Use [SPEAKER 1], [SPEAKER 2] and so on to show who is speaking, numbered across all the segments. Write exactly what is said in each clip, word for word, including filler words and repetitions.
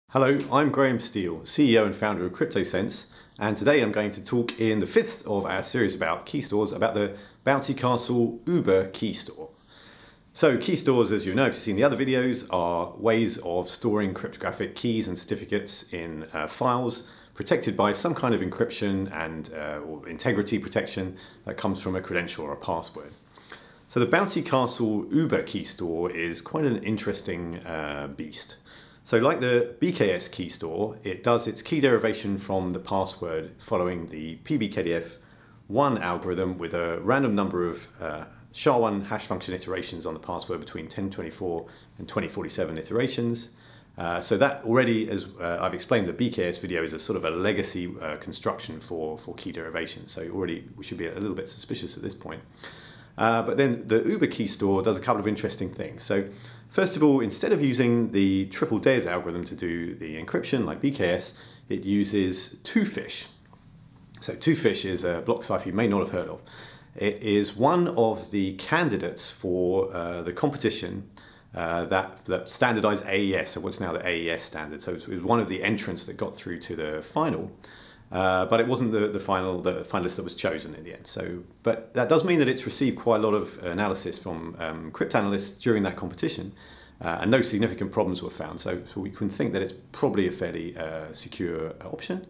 [SPEAKER 1] Hello, I'm Graham Steele, C E O and founder of Cryptosense, and today I'm going to talk in the fifth of our series about Keystores about the Bouncy Castle Uber key store. So Keystores, as you know if you've seen the other videos, are ways of storing cryptographic keys and certificates in uh, files protected by some kind of encryption and uh, or integrity protection that comes from a credential or a password. So the Bouncy Castle Uber key store is quite an interesting uh, beast. So like the B K S key store, it does its key derivation from the password following the P B K D F one algorithm with a random number of uh, S H A one hash function iterations on the password between ten twenty-four and twenty forty-seven iterations. Uh, so that already, as uh, I've explained, the B K S video is a sort of a legacy uh, construction for, for key derivation. So already we should be a little bit suspicious at this point. Uh, but then the Uber key store does a couple of interesting things. So first of all, instead of using the triple DES algorithm to do the encryption like B K S, it uses two fish. So two fish is a block cipher you may not have heard of. It is one of the candidates for uh, the competition uh, that, that standardized A E S, so what's now the A E S standard. So it was one of the entrants that got through to the final. Uh, but it wasn't the, the final the finalist that was chosen in the end. So, but that does mean that it's received quite a lot of analysis from um, cryptanalysts during that competition, uh, and no significant problems were found. So, so we can think that it's probably a fairly uh, secure option.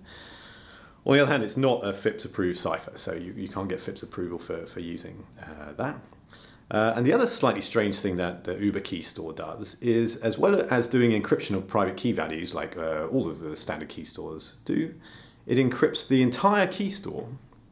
[SPEAKER 1] On the other hand, it's not a F I P S approved cipher, so you, you can't get F I P S approval for, for using uh, that. Uh, and the other slightly strange thing that the Uber key store does is, as well as doing encryption of private key values like uh, all of the standard key stores do, it encrypts the entire key store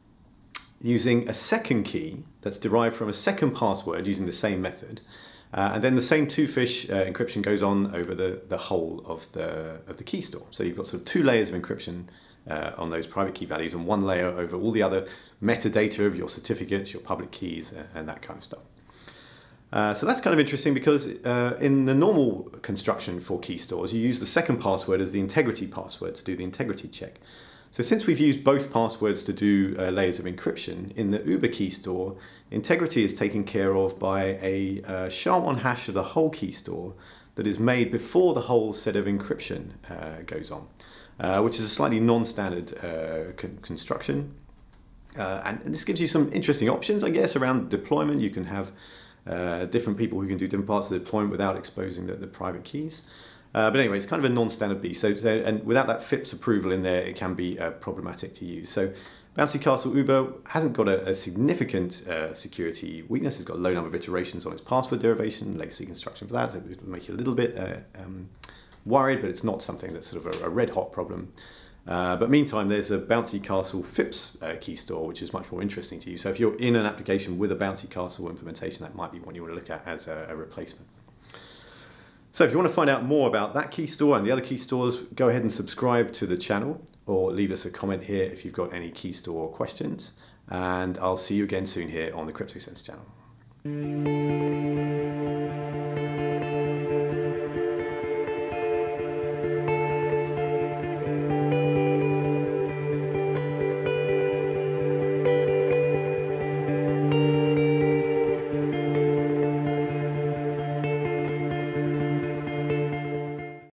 [SPEAKER 1] using a second key that's derived from a second password using the same method. Uh, and then the same two-fish uh, encryption goes on over the, the whole of the, of the key store. So you've got sort of two layers of encryption uh, on those private key values and one layer over all the other metadata of your certificates, your public keys, uh, and that kind of stuff. Uh, so that's kind of interesting because uh, in the normal construction for key stores, you use the second password as the integrity password to do the integrity check. So since we've used both passwords to do uh, layers of encryption, in the Uber key store, integrity is taken care of by a uh, S H A one hash of the whole key store that is made before the whole set of encryption uh, goes on, uh, which is a slightly non-standard uh, con construction. Uh, and, and this gives you some interesting options, I guess, around deployment. You can have uh, different people who can do different parts of the deployment without exposing the, the private keys. Uh, but anyway, it's kind of a non-standard beast, so, so, and without that F I P S approval in there, it can be uh, problematic to use. So Bouncy Castle Uber hasn't got a, a significant uh, security weakness. It's got a low number of iterations on its password derivation, legacy construction for that, so it would make you a little bit uh, um, worried, but it's not something that's sort of a, a red-hot problem. Uh, but meantime, there's a Bouncy Castle F I P S uh, key store, which is much more interesting to you. So if you're in an application with a Bouncy Castle implementation, that might be one you want to look at as a, a replacement. So if you want to find out more about that key store and the other key stores, go ahead and subscribe to the channel or leave us a comment here if you've got any key store questions. And I'll see you again soon here on the Cryptosense channel.